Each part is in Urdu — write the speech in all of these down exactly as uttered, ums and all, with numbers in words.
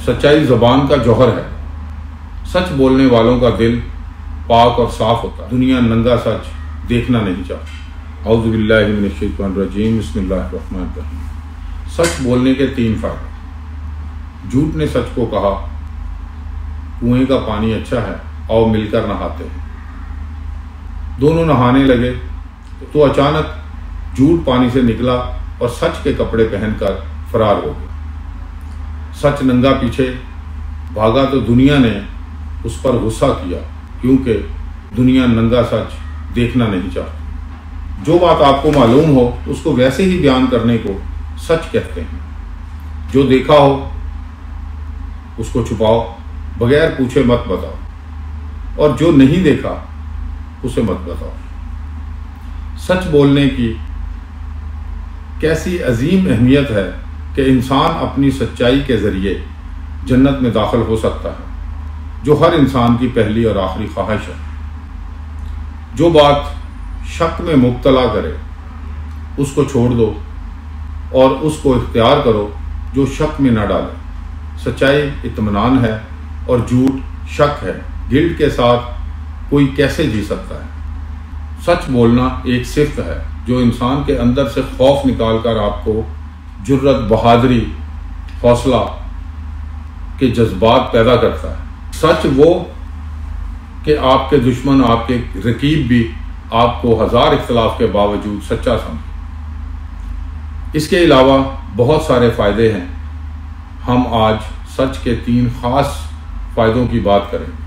سچائی زبان کا جوہر ہے۔ سچ بولنے والوں کا دل پاک اور صاف ہوتا ہے۔ دنیا ننگا سچ دیکھنا نہیں چاہتی۔ اعوذ باللہ من الشیطان الرجیم، بسم اللہ الرحمن الرحیم۔ سچ بولنے کے تین فائدے۔ جھوٹ نے سچ کو کہا، کنویں کا پانی اچھا ہے، آؤ مل کر نہاتے ہیں۔ دونوں نہانے لگے تو اچانک جھوٹ پانی سے نکلا اور سچ کے کپڑے پہن کر فرار ہو گیا۔ سچ ننگا پیچھے بھاگا تو دنیا نے اس پر غصہ کیا، کیونکہ دنیا ننگا سچ دیکھنا نہیں چاہتی۔ جو بات آپ کو معلوم ہو اس کو ویسے ہی بیان کرنے کو سچ کہتے ہیں۔ جو دیکھا ہو اس کو چھپاؤ، بغیر پوچھے مت بتاؤ، اور جو نہیں دیکھا اسے مت بتاؤ۔ سچ بولنے کی کیسی عظیم اہمیت ہے کہ انسان اپنی سچائی کے ذریعے جنت میں داخل ہو سکتا ہے، جو ہر انسان کی پہلی اور آخری خواہش ہے۔ جو بات شک میں مبتلا کرے اس کو چھوڑ دو اور اس کو اختیار کرو جو شک میں نہ ڈالے۔ سچائی اطمینان ہے اور جھوٹ شک ہے۔ گلٹ کے ساتھ کوئی کیسے جی سکتا ہے؟ سچ بولنا ایک صفت ہے جو انسان کے اندر سے خوف نکال کر آپ کو جرت، بہادری، حوصلہ کے جذبات پیدا کرتا ہے۔ سچ وہ کہ آپ کے دشمن، آپ کے رقیب بھی آپ کو ہزار اختلاف کے باوجود سچا سمجھے۔ اس کے علاوہ بہت سارے فائدے ہیں۔ ہم آج سچ کے تین خاص فائدوں کی بات کریں گے۔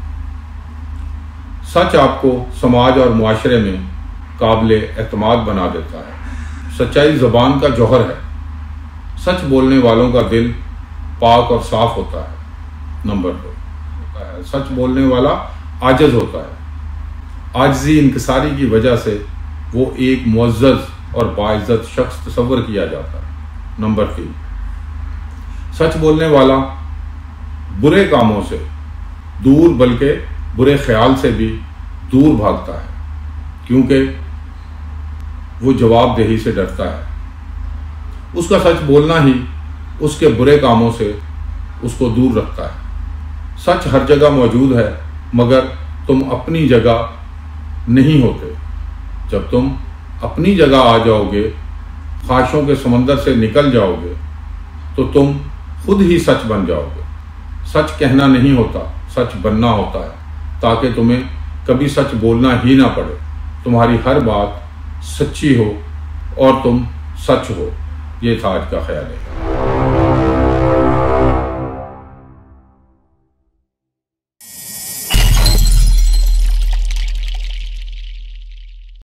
سچ آپ کو سماج اور معاشرے میں قابل اعتماد بنا دیتا ہے۔ سچائی زبان کا جوہر ہے۔ سچ بولنے والوں کا دل پاک اور صاف ہوتا ہے۔ نمبر دو ہوتا ہے سچ بولنے والا عاجز ہوتا ہے۔ عاجزی انکساری کی وجہ سے وہ ایک معزز اور باعزت شخص تصور کیا جاتا ہے۔ نمبر تین، سچ بولنے والا برے کاموں سے دور بلکہ برے خیال سے بھی دور بھاگتا ہے، کیونکہ وہ جواب دہی سے ڈرتا ہے۔ اس کا سچ بولنا ہی اس کے برے کاموں سے اس کو دور رکھتا ہے۔ سچ ہر جگہ موجود ہے، مگر تم اپنی جگہ نہیں ہوتے۔ جب تم اپنی جگہ آ جاؤ گے، خواہشوں کے سمندر سے نکل جاؤ گے، تو تم خود ہی سچ بن جاؤ گے۔ سچ کہنا نہیں ہوتا، سچ بننا ہوتا ہے، تاکہ تمہیں کبھی سچ بولنا ہی نہ پڑے۔ تمہاری ہر بات سچی ہو اور تم سچ ہو۔ یہ تھا آج کا خیال ہے۔